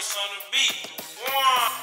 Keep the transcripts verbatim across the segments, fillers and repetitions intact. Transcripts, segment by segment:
Royce on the beat. One.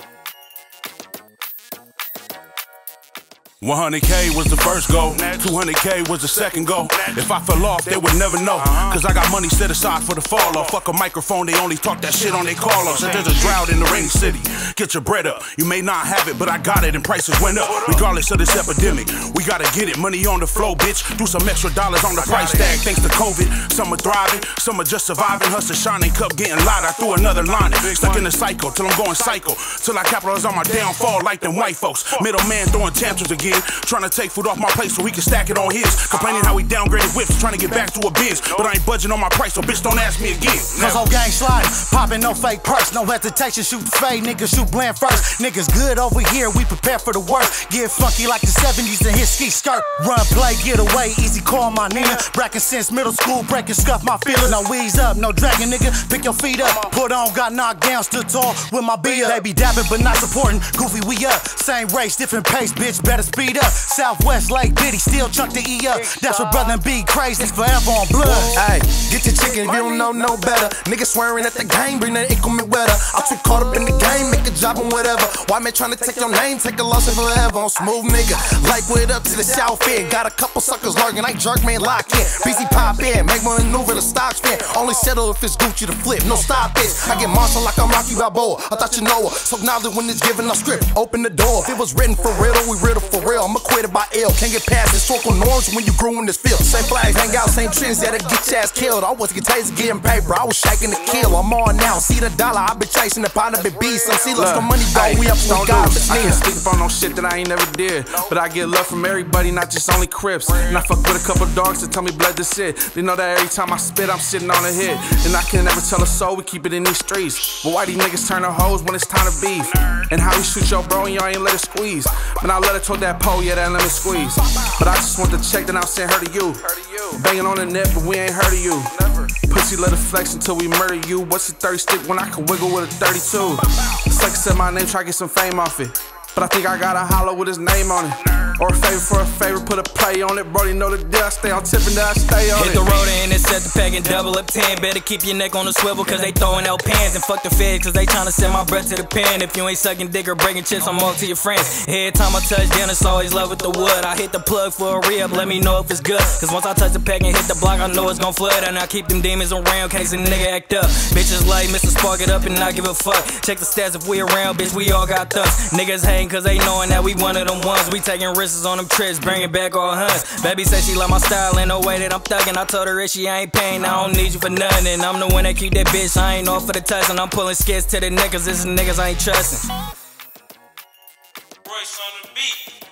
one hundred K was the first goal, two hundred K was the second goal. If I fell off, they would never know, cause I got money set aside for the fall off. Fuck a microphone, they only talk that shit on their call off. Since there's a drought in the rainy city, get your bread up. You may not have it, but I got it and prices went up. Regardless of this epidemic, we gotta get it. Money on the flow, bitch. Do some extra dollars on the price tag. Thanks to COVID, some are thriving, some are just surviving. Hustle, shining cup, getting light. I threw another line. Stuck in the cycle, till I'm going psycho. Till I capitalize on my downfall like them white folks. Middleman throwing tantrums again. Trying to take food off my plate so he can stack it on his. Complaining how he downgraded whips, trying to get back to a biz. But I ain't budging on my price, so bitch don't ask me again. Cause whole gang sliding, popping no fake purse. No hesitation, shoot the fade, niggas shoot bland first. Niggas good over here, we prepare for the worst. Get funky like the seventies in his ski skirt. Run, play, get away, easy call my Nina. Brackin' since middle school, breaking scuff my feelings. No wheeze up, no dragging, nigga, pick your feet up. Put on, got knocked down, stood tall with my B up. They be dabbing but not supporting, goofy we up. Same race, different pace, bitch, better speed up. Southwest Lake Biddy, still chuck the E up. That's what brother and B crazy, forever on blood. Hey, get your chicken if you don't know no better. Niggas swearing at the game, bring that increment weather. I'm too caught up in the game, make a job on whatever. Why man trying to take your name, take a loss and forever. On smooth nigga, like way up to the south end. Got a couple suckers lurking, like jerk man lock in. B C pop in, make one maneuver, the stock spin. Only settle if it's Gucci to flip, no stop this. I get Monstah like I'm Rocky Balboa, I thought you know her. So now that when it's given a script, open the door. If it was written for real, we riddle for real. I'm acquitted by L, can't get past historical norms when you grew in this field. Same flags, hang out, same trends that'll get your ass killed. I wasn't getting taste getting paper, I was shaking the kill. I'm on now, see the dollar, I been chasing the pot of the beast. Some see less the money go, we up on God. I can't speak up on no shit that I ain't never did, but I get love from everybody, not just only Crips. And I fuck with a couple dogs that tell me blood this shit. They know that every time I spit, I'm sitting on a hit. And I can never tell a soul, we keep it in these streets. But why these niggas turn to hoes when it's time to beef? And how we shoot your bro and y'all ain't let it squeeze. But I let her told that pole, yeah, that let me squeeze. But I just want to check, then I'll send her to you. Banging on the net, but we ain't heard of you. Pussy let it flex until we murder you. What's a thirty stick when I can wiggle with a thirty-two? It's like I said my name, try to get some fame off it. But I think I got a hollow with his name on it. Or a favor for a favor, put a play on it. Brody know the deal, I stay on tip and I stay on Hit it. Hit the road and set the pack and double up ten. Better keep your neck on the swivel cause they throwing out pans. And fuck the feds cause they tryna send my breath to the pen. If you ain't sucking dick or breaking chips, I'm on to your friends. Every time I touch down, it's always love with the wood. I hit the plug for a re-up, let me know if it's good. Cause once I touch the pack and hit the block, I know it's gon' flood. And I keep them demons around case a nigga act up. Bitches like Mister Spark it up and not give a fuck. Check the stats if we around, bitch, we all got thugs. Niggas hating cause they knowing that we one of them ones. We taking risks on them trips, bringing back all hunts. Baby said she love my style and the way that I'm thugging. I told her if she ain't paying, I don't need you for nothing. And I'm the one that keep that bitch, I ain't off for the touch. And I'm pulling skits to the niggas, this is niggas I ain't trusting. Royce on the beat.